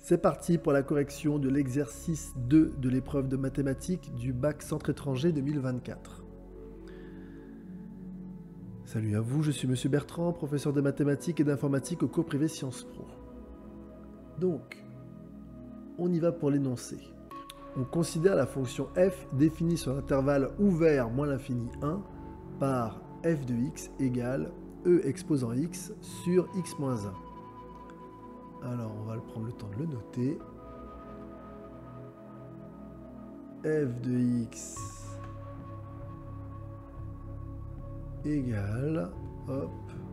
C'est parti pour la correction de l'exercice 2 de l'épreuve de mathématiques du bac Centre étranger 2024. Salut à vous, je suis Monsieur Bertrand, professeur de mathématiques et d'informatique au cours privé Sciences Po. Donc, on y va pour l'énoncé. On considère la fonction f définie sur l'intervalle ouvert moins l'infini 1 par f de x égale e exposant x sur x moins 1. Alors, on va prendre le temps de le noter. F de x égale, hop,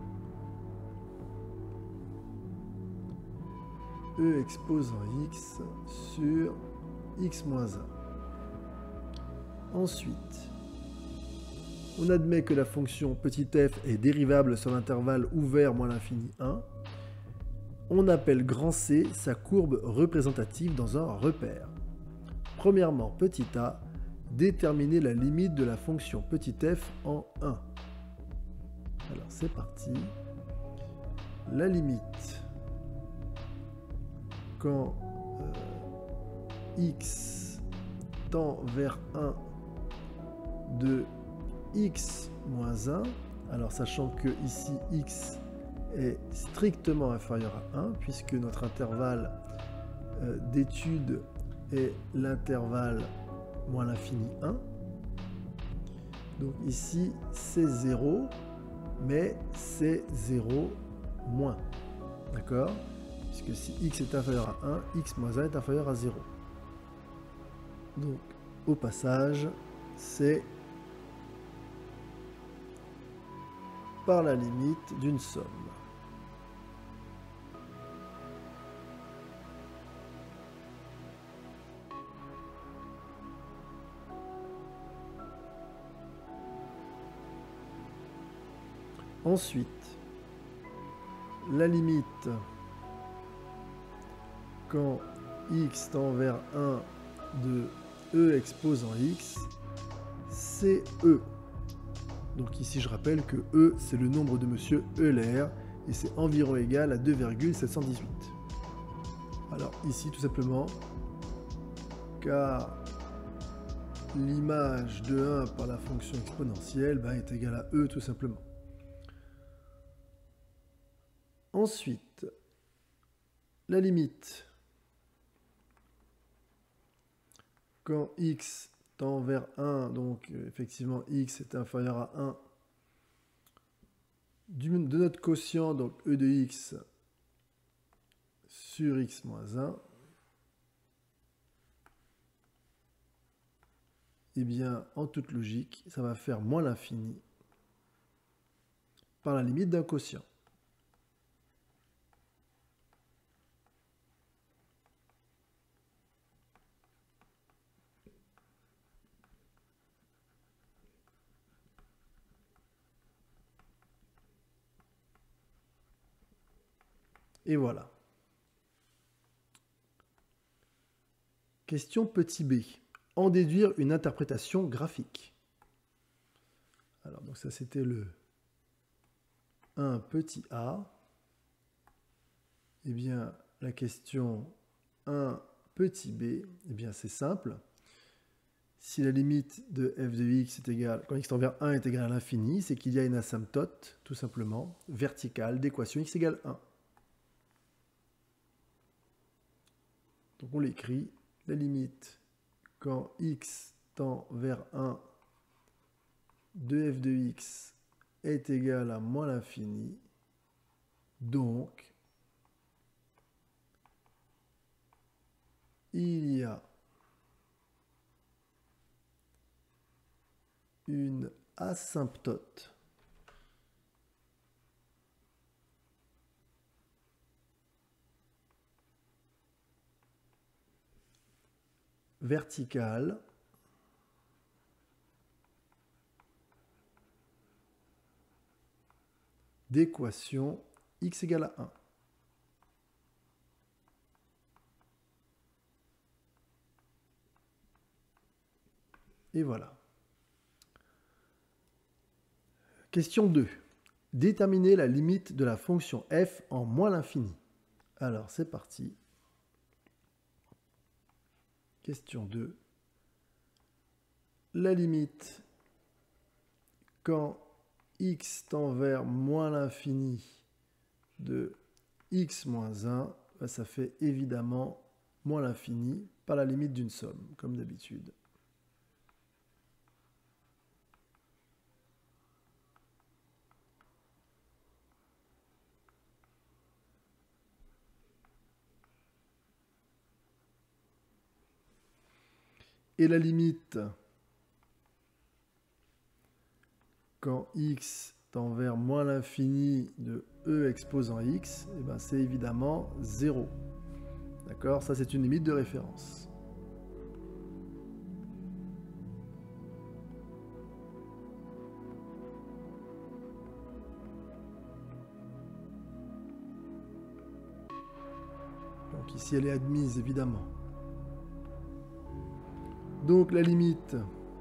e exposant x sur x moins 1. Ensuite, on admet que la fonction petit f est dérivable sur l'intervalle ouvert moins l'infini 1. On appelle grand C sa courbe représentative dans un repère. Premièrement, petit a, déterminer la limite de la fonction petit f en 1. Alors c'est parti. La limite quand x tend vers 1 de x moins 1, alors sachant que ici x est strictement inférieur à 1, puisque notre intervalle d'étude est l'intervalle moins l'infini 1. Donc ici c'est 0, mais c'est 0 moins. D'accord? Puisque si x est inférieur à 1, x moins 1 est inférieur à 0. Donc au passage, c'est par la limite d'une somme. Ensuite, la limite quand x tend vers 1 de e exposant x, c'est e. Donc ici, je rappelle que e, c'est le nombre de monsieur Euler, et c'est environ égal à 2,718. Alors ici, tout simplement, car l'image de 1 par la fonction exponentielle est égale à e tout simplement. Ensuite, la limite quand x tend vers 1, donc effectivement x est inférieur à 1, de notre quotient, donc e de x sur x moins 1, eh bien, en toute logique, ça va faire moins l'infini par la limite d'un quotient. Et voilà. Question petit b. En déduire une interprétation graphique. Alors, donc ça, c'était le 1 petit a. Eh bien, la question 1 petit b, eh bien, c'est simple. Si la limite de f de x est égale, quand x tend vers 1 est égal à l'infini, c'est qu'il y a une asymptote, tout simplement, verticale d'équation x égale 1. Donc on l'écrit, la limite quand x tend vers 1 de f de x est égal à moins l'infini, donc il y a une asymptote verticale d'équation x égale à 1. Et voilà. Question 2. Déterminer la limite de la fonction f en moins l'infini. Alors, c'est parti. Question 2. La limite quand x tend vers moins l'infini de x moins 1, ben ça fait évidemment moins l'infini par la limite d'une somme, comme d'habitude. Et la limite quand x tend vers moins l'infini de e exposant x, eh ben c'est évidemment 0. D'accord? Ça, c'est une limite de référence. Donc ici, elle est admise, évidemment. Donc la limite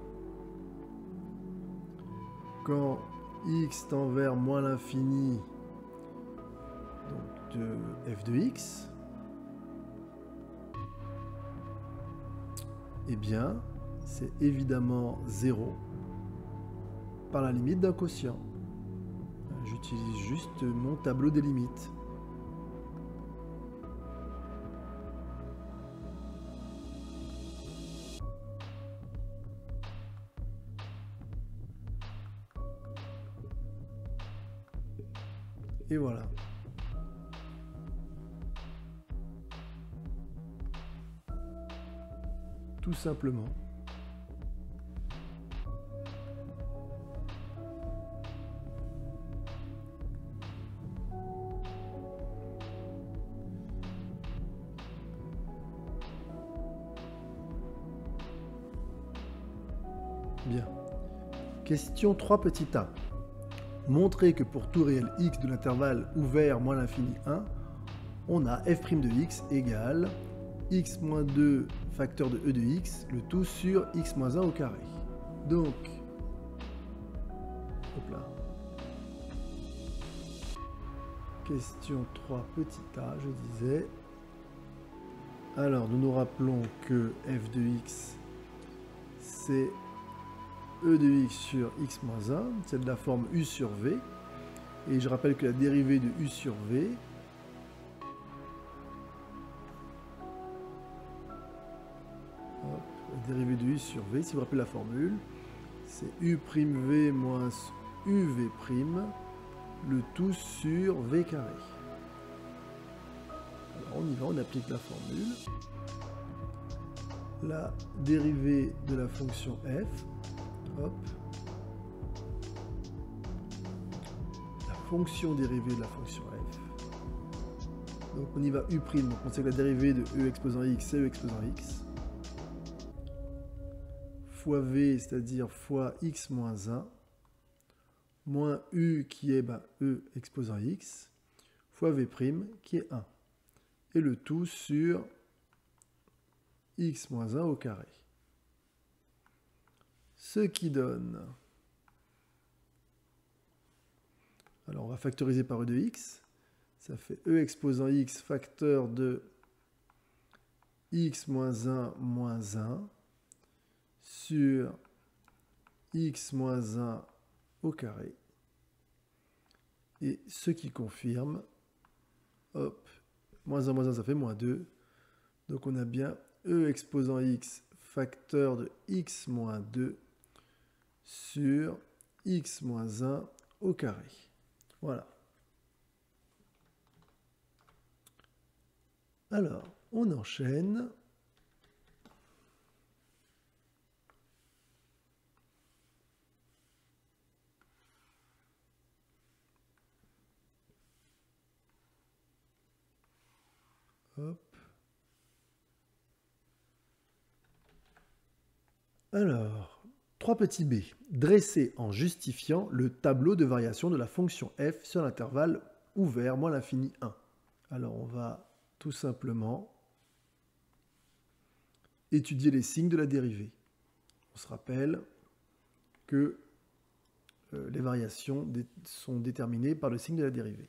quand x tend vers moins l'infini de f de x, eh bien, c'est évidemment 0 par la limite d'un quotient. J'utilise juste mon tableau des limites. Et voilà. Tout simplement. Bien. Question 3 petit a. Montrer que pour tout réel x de l'intervalle ouvert moins l'infini 1, on a f' de x égale x moins 2 facteur de e de x, le tout sur x moins 1 au carré. Donc, hop là. Question 3 petit a, je disais. Alors, nous nous rappelons que f de x, c'est e de x sur x moins 1, c'est de la forme u sur v. Et je rappelle que la dérivée de u sur v, la dérivée de u sur v, si vous vous rappelez la formule, c'est u'v moins uv', le tout sur v carré. Alors on y va, on applique la formule. La dérivée de la fonction f, hop, la fonction dérivée de la fonction f. Donc on y va u', donc on sait que la dérivée de e exposant x, c'est e exposant x, fois v, c'est-à-dire fois x moins 1, moins u qui est e exposant x, fois v' qui est 1. Et le tout sur x moins 1 au carré. Ce qui donne... Alors on va factoriser par e de x. Ça fait e exposant x facteur de x moins 1 moins 1 sur x moins 1 au carré. Et ce qui confirme, hop, moins 1 ça fait moins 2. Donc on a bien e exposant x facteur de x moins 2 sur x moins 1 au carré. Voilà. Alors, on enchaîne. Hop. Alors, 3 petits b. Dresser en justifiant le tableau de variation de la fonction f sur l'intervalle ouvert moins l'infini 1. Alors, on va tout simplement étudier les signes de la dérivée. On se rappelle que les variations sont déterminées par le signe de la dérivée.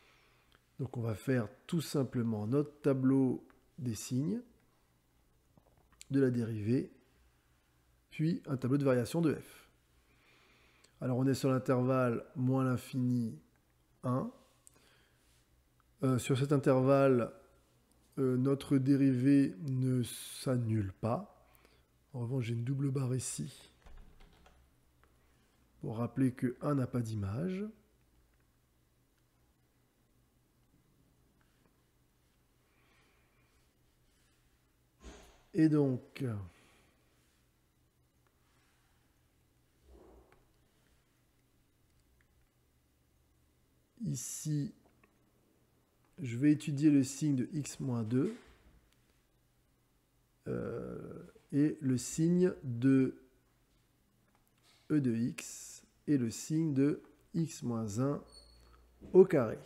Donc on va faire tout simplement notre tableau des signes. de la dérivée, puis un tableau de variation de f. Alors on est sur l'intervalle moins l'infini 1. Sur cet intervalle, notre dérivée ne s'annule pas. En revanche, j'ai une double barre ici pour rappeler que 1 n'a pas d'image. Et donc, ici, je vais étudier le signe de x-2 et le signe de e de x et le signe de x-1 au carré.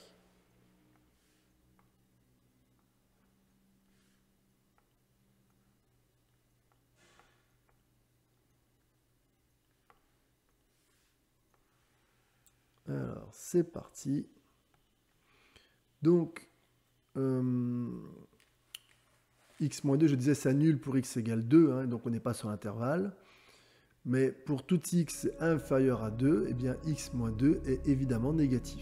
Alors, c'est parti. Donc, x-2, je disais, s'annule pour x égale 2, hein, donc on n'est pas sur l'intervalle. Mais pour tout x inférieur à 2, eh bien x-2 est évidemment négatif.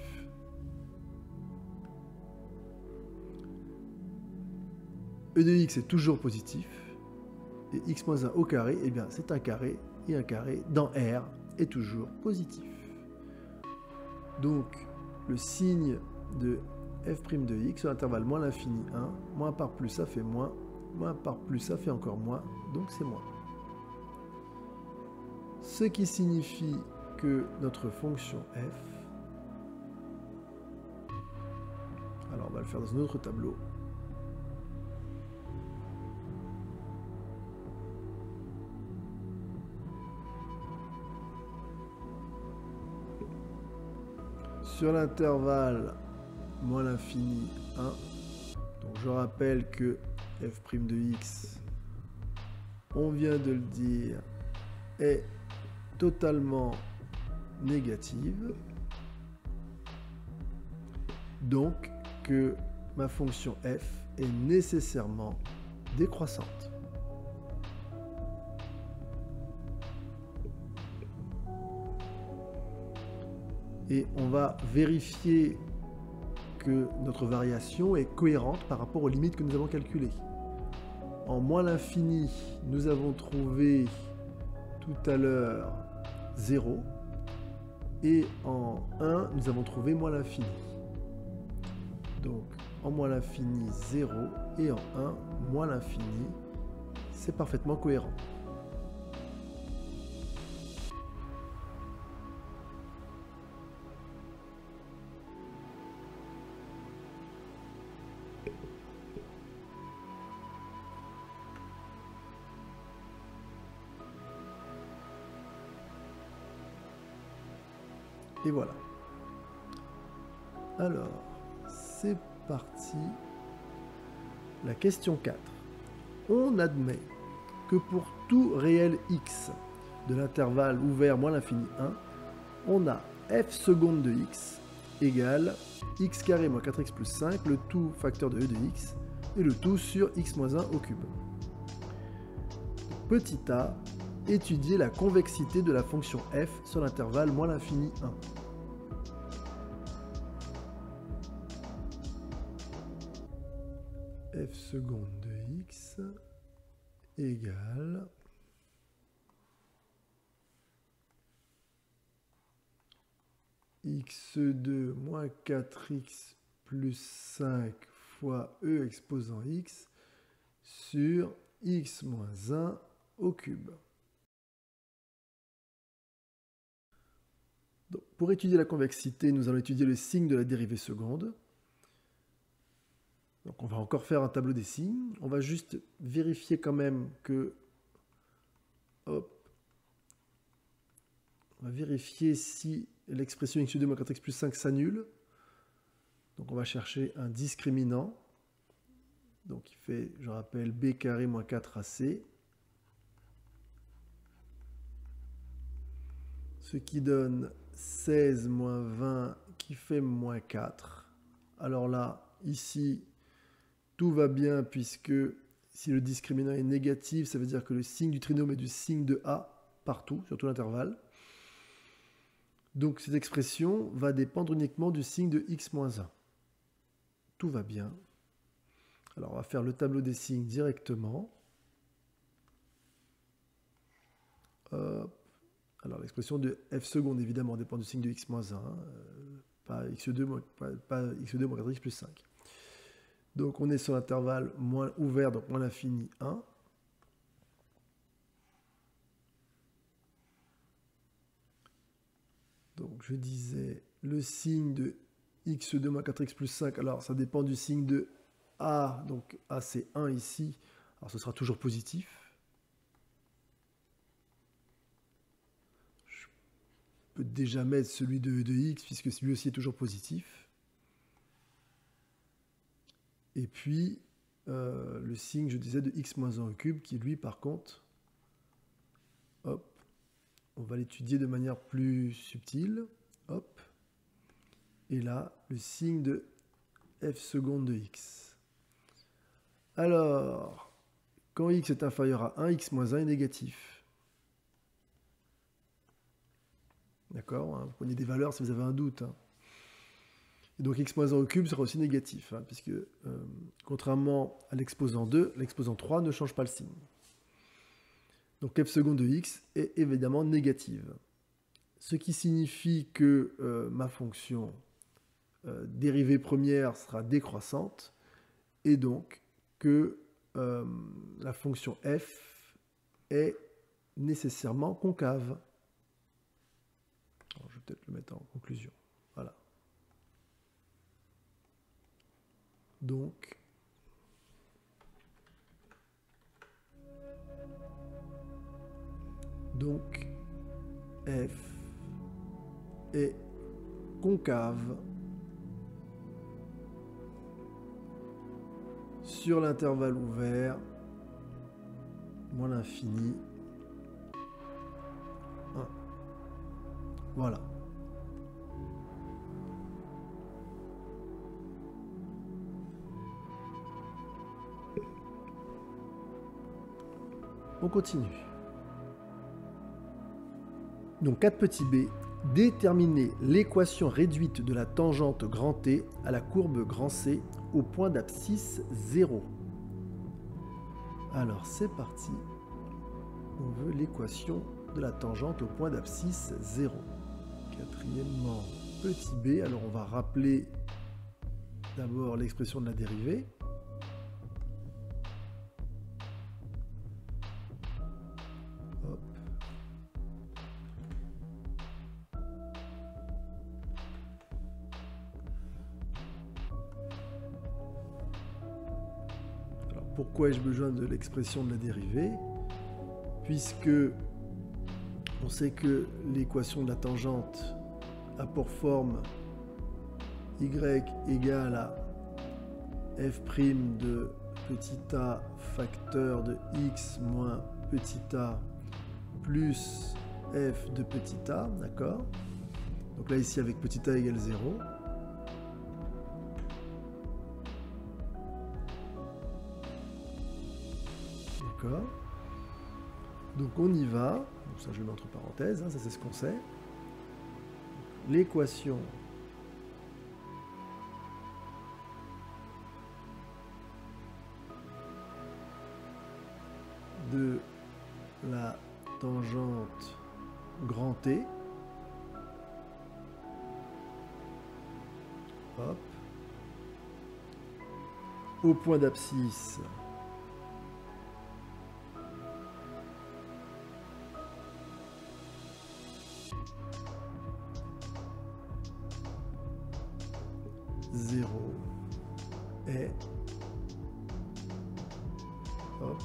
E de x est toujours positif. Et x-1 au carré, eh bien c'est un carré, et un carré dans R est toujours positif. Donc, le signe de f' de x sur l'intervalle moins l'infini 1, moins par plus ça fait moins, moins par plus ça fait encore moins, donc c'est moins. Ce qui signifie que notre fonction f, alors on va le faire dans un autre tableau, sur l'intervalle moins l'infini 1, donc je rappelle que f' de x, on vient de le dire, est totalement négative, donc que ma fonction f est nécessairement décroissante. Et on va vérifier que notre variation est cohérente par rapport aux limites que nous avons calculées. En moins l'infini, nous avons trouvé tout à l'heure 0, et en 1, nous avons trouvé moins l'infini. Donc, en moins l'infini, 0, et en 1, moins l'infini, c'est parfaitement cohérent. Et voilà. Alors, c'est parti. La question 4. On admet que pour tout réel x de l'intervalle ouvert moins l'infini 1, on a f seconde de x égale x carré moins 4x plus 5, le tout facteur de e de x, et le tout sur x moins 1 au cube. Petit a, étudier la convexité de la fonction f sur l'intervalle moins l'infini 1. F seconde de x égale x2 moins 4x plus 5 fois e exposant x sur x moins 1 au cube. Donc, pour étudier la convexité, nous allons étudier le signe de la dérivée seconde. Donc on va encore faire un tableau des signes. On va juste vérifier quand même que... Hop. On va vérifier si l'expression x2 moins 4x plus 5 s'annule. Donc on va chercher un discriminant. Donc il fait, je rappelle, b carré moins 4ac. Ce qui donne 16 moins 20 qui fait moins 4. Alors là, ici, tout va bien puisque Si le discriminant est négatif, ça veut dire que le signe du trinôme est du signe de A partout, sur tout l'intervalle. Donc cette expression va dépendre uniquement du signe de x moins 1. Tout va bien. Alors on va faire le tableau des signes directement. Alors l'expression de f seconde évidemment dépend du signe de x moins 1, pas x2 pas x2 moins 4x plus 5. Donc on est sur l'intervalle moins ouvert, donc moins l'infini 1. Donc je disais le signe de x2 moins 4x plus 5, alors ça dépend du signe de A, donc A c'est 1 ici, alors ce sera toujours positif. Je peux déjà mettre celui de x, puisque celui aussi est toujours positif. Et puis le signe, je disais, de x moins 1 au cube, qui lui par contre, hop, on va l'étudier de manière plus subtile, hop, et là, le signe de f seconde de x. Alors, quand x est inférieur à 1, x moins 1 est négatif. D'accord, hein, vous prenez des valeurs si vous avez un doute. Hein. Et donc x moins 1 au cube sera aussi négatif, hein, puisque contrairement à l'exposant 2, l'exposant 3 ne change pas le signe. Donc f seconde de x est évidemment négative. Ce qui signifie que ma fonction dérivée première sera décroissante, et donc que la fonction f est nécessairement concave. Alors, je vais peut-être le mettre en conclusion. Voilà. Donc, f est concave sur l'intervalle ouvert moins l'infini 1. Voilà. On continue. Donc 4 petit b, déterminer l'équation réduite de la tangente grand T à la courbe grand C au point d'abscisse 0. Alors c'est parti. On veut l'équation de la tangente au point d'abscisse 0. Quatrièmement, petit b, alors on va rappeler d'abord l'expression de la dérivée. Hop. Alors pourquoi ai-je besoin de l'expression de la dérivée? Puisque on sait que l'équation de la tangente a pour forme y égale à f' de petit a facteur de x moins petit a plus f de petit a, d'accord? Donc là ici avec petit a égale 0. D'accord? Donc on y va, donc ça je le mets entre parenthèses, hein, ça c'est ce qu'on sait. L'équation de la tangente grand T, hop, au point d'abscisse est hop,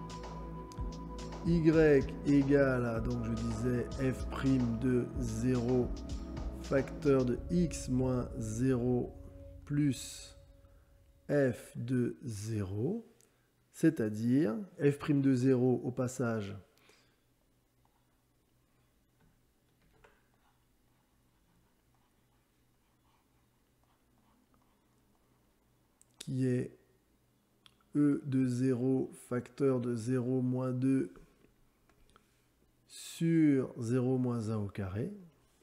y égale à, donc je disais f' de 0 facteur de x moins 0 plus f de 0, c'est-à-dire f' de 0 au passage qui est e de 0 facteur de 0 moins 2 sur 0 moins 1 au carré,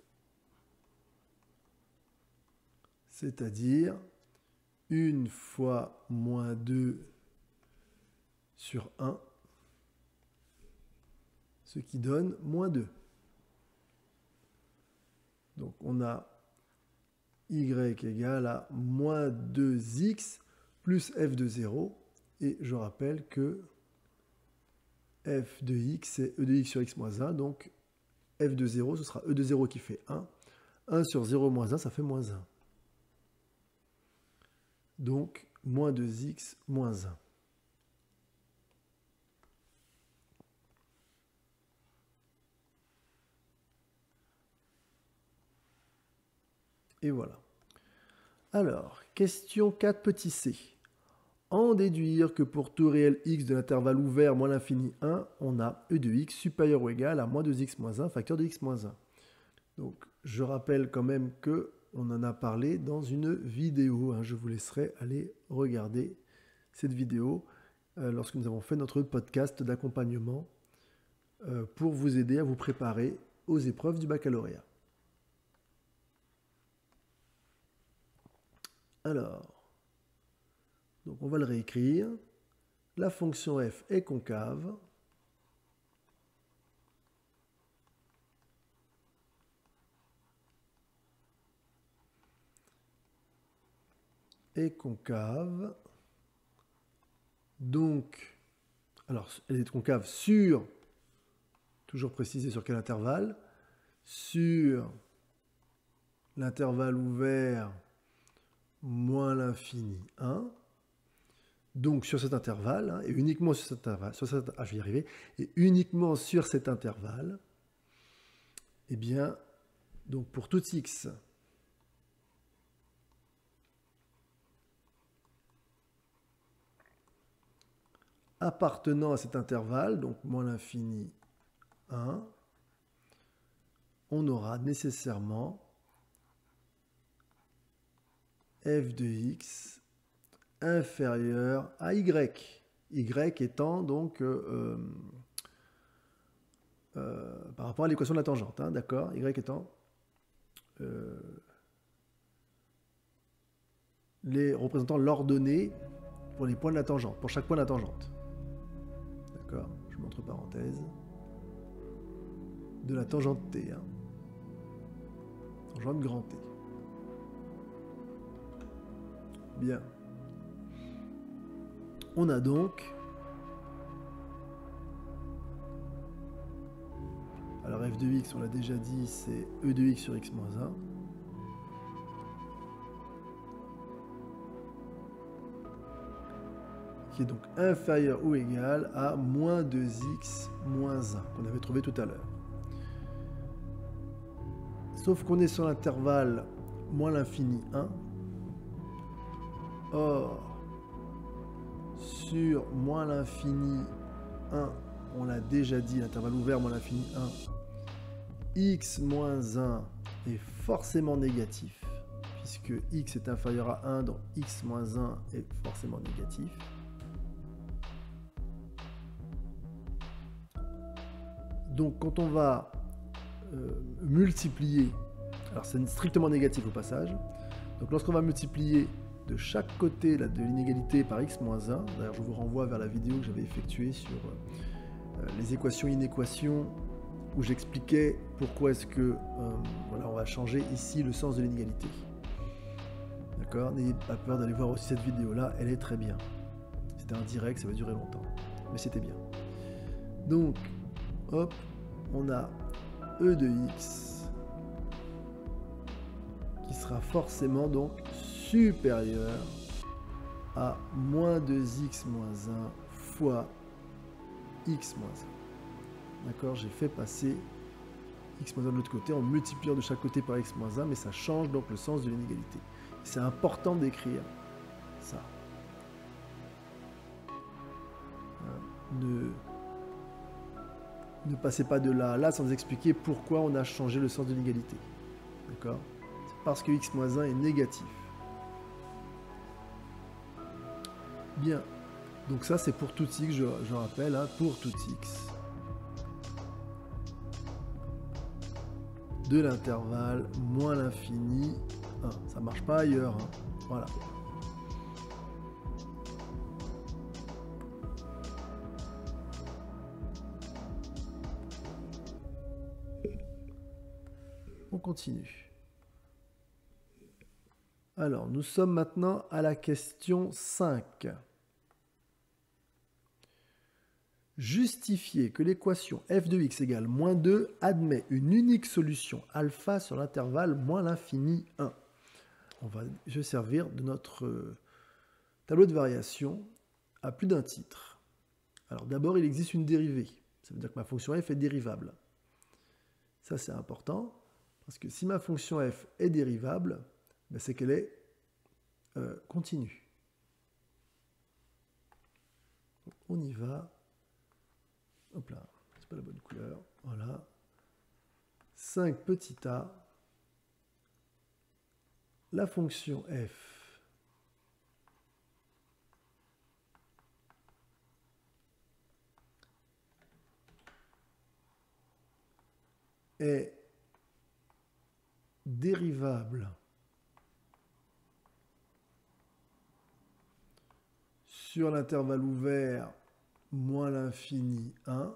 c'est-à-dire 1 fois moins 2 sur 1, ce qui donne moins 2. Donc on a y égale à moins 2x plus f de 0. Et je rappelle que f de x, c'est e de x sur x moins 1. Donc f de 0, ce sera e de 0 qui fait 1. 1 sur 0 moins 1, ça fait moins 1. Donc moins 2x moins 1. Et voilà. Alors, question 4 petit c. En déduire que pour tout réel x de l'intervalle ouvert moins l'infini 1, on a e de x supérieur ou égal à moins 2x moins 1 facteur de x moins 1. Donc, je rappelle quand même que on en a parlé dans une vidéo. Je vous laisserai aller regarder cette vidéo lorsque nous avons fait notre podcast d'accompagnement pour vous aider à vous préparer aux épreuves du baccalauréat. Alors, donc on va le réécrire. La fonction f est concave. Est concave. Donc, alors elle est concave sur, toujours précisé sur quel intervalle, sur l'intervalle ouvert moins l'infini 1. Donc sur cet intervalle, et uniquement sur cet intervalle, je vais y arriver, et uniquement sur cet intervalle, eh bien, donc pour tout x, appartenant à cet intervalle, donc moins l'infini 1, on aura nécessairement f de x inférieur à y. Y étant donc par rapport à l'équation de la tangente, d'accord? Y étant les représentant l'ordonnée pour les points de la tangente, pour chaque point de la tangente. D'accord? Je mets entre parenthèses. De la tangente T. Tangente grand T. Bien. On a donc, alors f de x, on l'a déjà dit, c'est e de x sur x moins 1. Qui est donc inférieur ou égal à moins 2x moins 1, qu'on avait trouvé tout à l'heure. Sauf qu'on est sur l'intervalle moins l'infini 1. Or, sur moins l'infini 1, on l'a déjà dit, l'intervalle ouvert moins l'infini 1, x moins 1 est forcément négatif, puisque x est inférieur à 1, donc x moins 1 est forcément négatif. Donc quand on va multiplier, alors c'est strictement négatif au passage, donc lorsqu'on va multiplier de chaque côté de l'inégalité par x moins 1, d'ailleurs je vous renvoie vers la vidéo que j'avais effectuée sur les équations inéquations, où j'expliquais pourquoi est-ce que voilà, on va changer ici le sens de l'inégalité. D'accord? N'ayez pas peur d'aller voir aussi cette vidéo-là, elle est très bien. C'était un direct, ça va durer longtemps, mais c'était bien. Donc, hop, on a e de x qui sera forcément donc supérieur à moins 2x moins 1 fois x moins 1. D'accord? J'ai fait passer x moins 1 de l'autre côté en multipliant de chaque côté par x moins 1, mais ça change donc le sens de l'inégalité. C'est important d'écrire ça. Ne passez pas de là à là sans expliquer pourquoi on a changé le sens de l'inégalité. D'accord? C'est parce que x moins 1 est négatif. Bien. Donc ça, c'est pour tout x, je rappelle, hein, pour tout x. De l'intervalle moins l'infini 1. Ça marche pas ailleurs. Hein. Voilà. On continue. Alors, nous sommes maintenant à la question 5. Justifier que l'équation f de x égale moins 2 admet une unique solution alpha sur l'intervalle moins l'infini 1. On va se servir de notre tableau de variation à plus d'un titre. Alors d'abord, il existe une dérivée. Ça veut dire que ma fonction f est dérivable. Ça, c'est important, parce que si ma fonction f est dérivable, ben c'est qu'elle est continue. Donc, on y va. Hop là, c'est pas la bonne couleur. Voilà. 5 petit a. La fonction f est dérivable sur l'intervalle ouvert moins l'infini 1,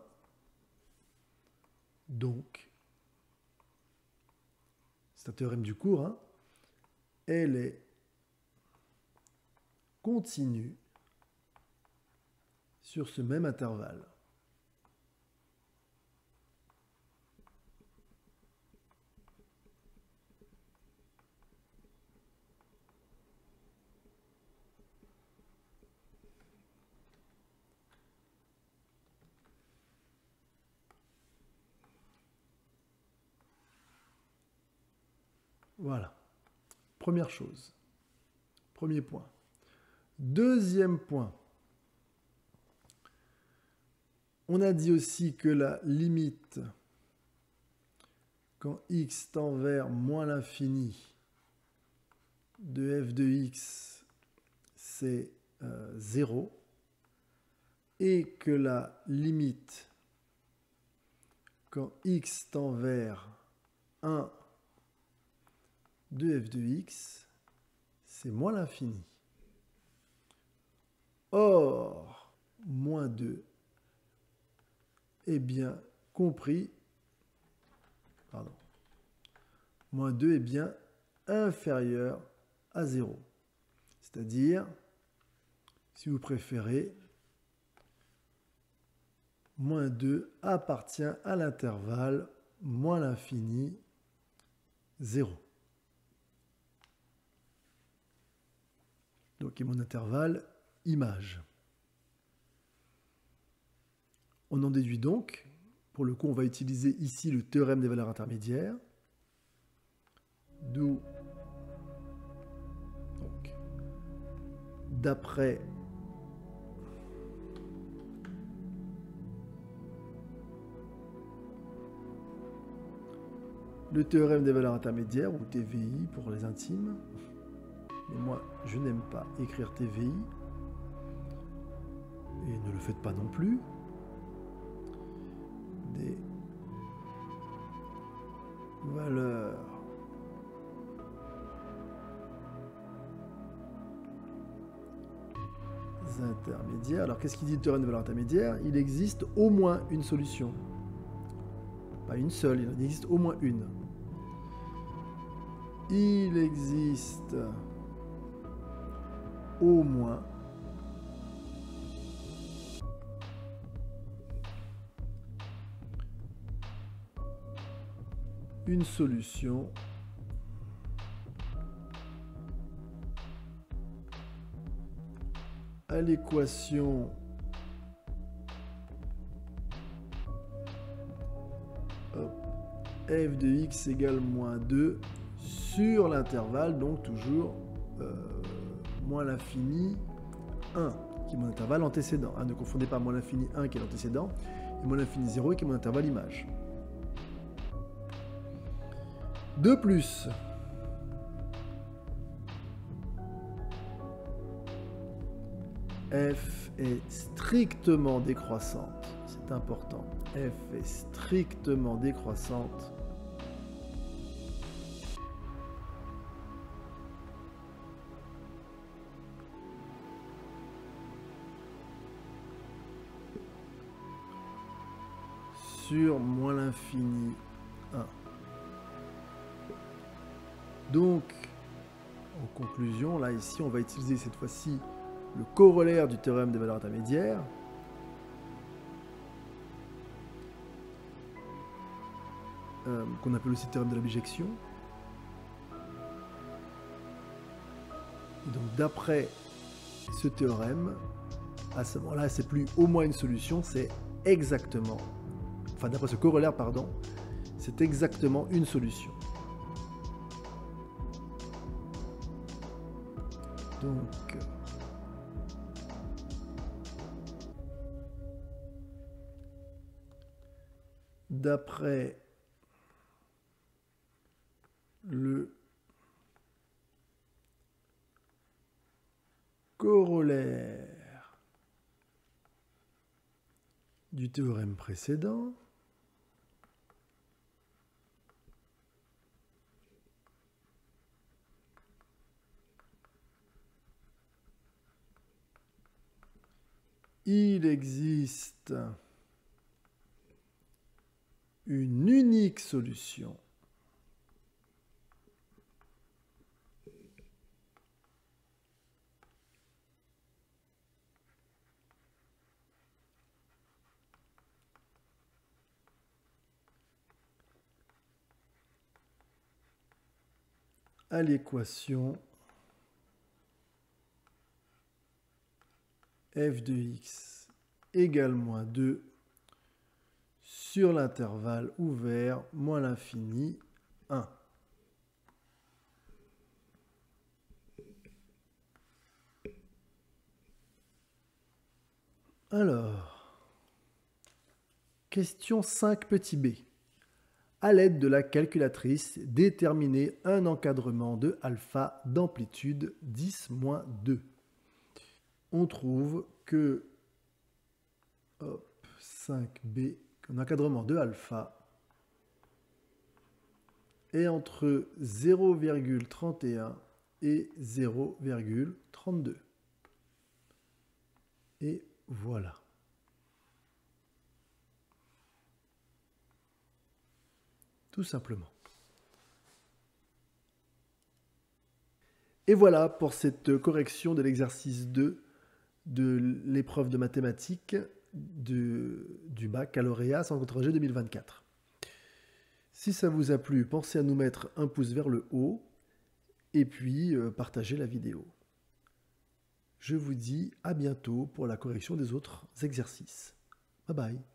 donc, c'est un théorème du cours, hein, elle est continue sur ce même intervalle. Voilà. Première chose. Premier point. Deuxième point. On a dit aussi que la limite, quand x tend vers moins l'infini de f de x, c'est 0. Et que la limite, quand x tend vers 1 de f de x, c'est moins l'infini. Or, moins 2 est bien compris, pardon, moins 2 est bien inférieur à 0. C'est-à-dire, si vous préférez, moins 2 appartient à l'intervalle moins l'infini 0. Donc, il y a mon intervalle image. On en déduit donc, pour le coup, on va utiliser ici le théorème des valeurs intermédiaires, d'où, d'après le théorème des valeurs intermédiaires, ou TVI pour les intimes, mais moi, je n'aime pas écrire TVI, et ne le faites pas non plus, des valeurs intermédiaires. Alors, qu'est-ce qu'il dit le théorème des valeurs intermédiaires? Il existe au moins une solution. Pas une seule, il en existe au moins une. Il existe au moins une solution à l'équation f de x égale moins 2 sur l'intervalle, donc toujours moins l'infini 1, qui est mon intervalle antécédent. Ne confondez pas moins l'infini 1 qui est l'antécédent, et moins l'infini 0 qui est mon intervalle image. De plus, f est strictement décroissante. C'est important. F est strictement décroissante. Sur moins l'infini 1. Donc, en conclusion, là, ici, on va utiliser cette fois-ci le corollaire du théorème des valeurs intermédiaires. Qu'on appelle aussi théorème de la bijection. Et donc, d'après ce théorème, à ce moment-là, c'est plus au moins une solution, c'est exactement, enfin d'après ce corollaire, pardon, c'est exactement une solution. Donc, d'après le corollaire du théorème précédent, il existe une unique solution à l'équation f de x égale moins 2 sur l'intervalle ouvert moins l'infini 1. Alors, question 5 petit b. À l'aide de la calculatrice, déterminer un encadrement de alpha d'amplitude 10-2. On trouve que 5b, un encadrement de alpha est entre 0,31 et 0,32. Et voilà. Tout simplement. Et voilà pour cette correction de l'exercice 2 de l'épreuve de mathématiques du baccalauréat sans contre-G 2024. Si ça vous a plu, pensez à nous mettre un pouce vers le haut et puis partagez la vidéo. Je vous dis à bientôt pour la correction des autres exercices. Bye bye.